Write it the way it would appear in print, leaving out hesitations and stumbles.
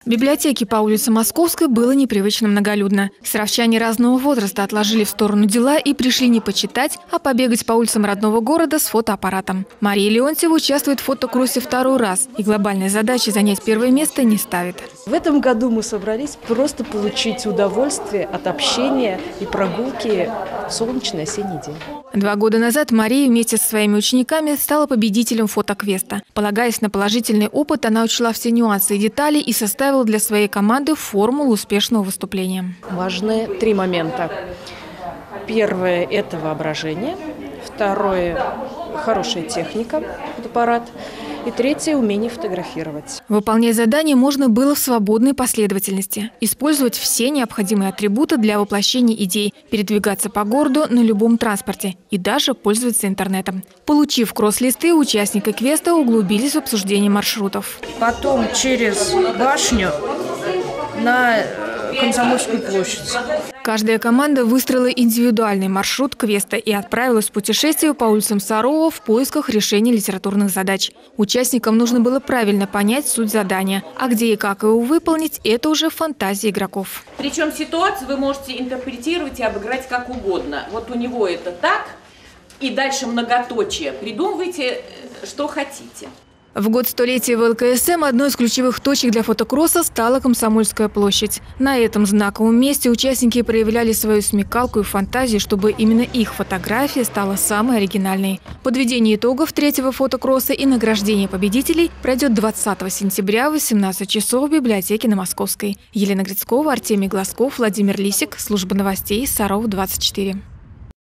библиотеке по улице Московской было непривычно многолюдно. Саровчане разного возраста отложили в сторону дела и пришли не почитать, а побегать по улицам родного города с фотоаппаратом. Мария Леонтьева участвует в фотокроссе второй раз и глобальной задачи занять первое место не ставит. В этом году мы собрались просто получить удовольствие от общения и прогулки в солнечный осенний день. 2 года назад Мария вместе со своими учениками стала победителем фотоквеста. Полагаясь на положительный опыт, она учла все нюансы и детали и составила для своей команды формулу успешного выступления. Важны 3 момента. Первое – это воображение. Второе – хорошая техника, фотоаппарат. И третье – умение фотографировать. Выполнять задание можно было в свободной последовательности. Использовать все необходимые атрибуты для воплощения идей, передвигаться по городу на любом транспорте и даже пользоваться интернетом. Получив кросс-листы, участники квеста углубились в обсуждение маршрутов. Потом через башню на Комсомольскую площадь. Каждая команда выстроила индивидуальный маршрут квеста и отправилась в путешествие по улицам Сарова в поисках решения литературных задач. Участникам нужно было правильно понять суть задания, а где и как его выполнить – это уже фантазия игроков. Причем ситуацию вы можете интерпретировать и обыграть как угодно. Вот у него это так, и дальше многоточие. Придумывайте, что хотите. В год столетия ВЛКСМ одной из ключевых точек для фотокросса стала Комсомольская площадь. На этом знаковом месте участники проявляли свою смекалку и фантазию, чтобы именно их фотография стала самой оригинальной. Подведение итогов 3-го фотокросса и награждение победителей пройдет 20 сентября в 18 часов в библиотеке на Московской. Елена Грицкова, Артемий Глазков, Владимир Лисик. Служба новостей Саров 24.